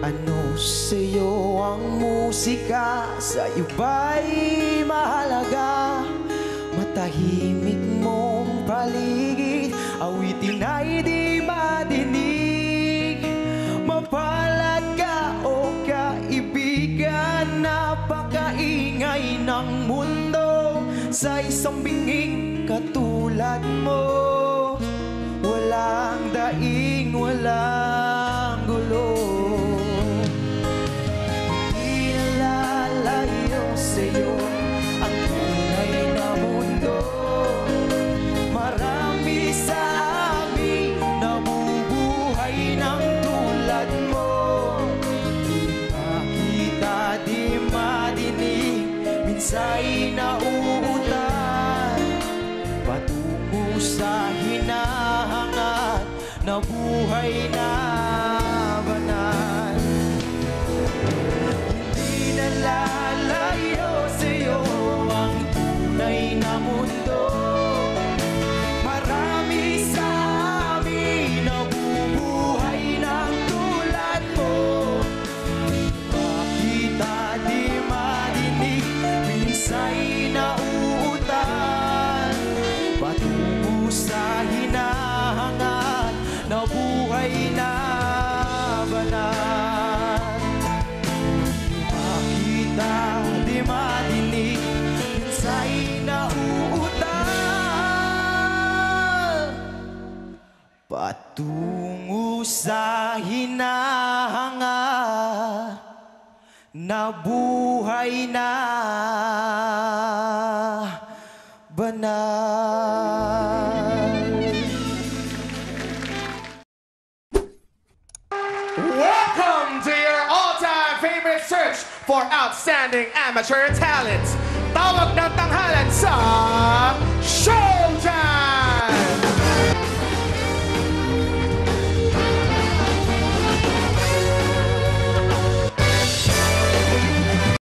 Ano sa'yo ang musika? Sa iba'y mahalaga. Matahimik mong paligid, awitin ay di madinig. Mapalad ka o kaibigan, napakaingay ng mundo. Sa isang binging katulad mo, walang daing, walang gulo. Di nalalayo sa'yo ang tunay na mundo. Marami sa amin nabubuhay ng tulad mo. Di makita, di madinig, minsa'y nauutan patungo sa hinahangad na buhay na banal. Hindi nalalayo sa'yo ang tunay na mundo. Marami sa amin nabubuhay ng tulad mo. Makita, di madinig, minsa'y nauutan patungo sa hinahangad na buhay na banal. Makita, di madinig, minsa'y nauutan patungo sa hinahangad na buhay na banal. Welcome to your all-time favorite search for outstanding amateur talent. Tawag na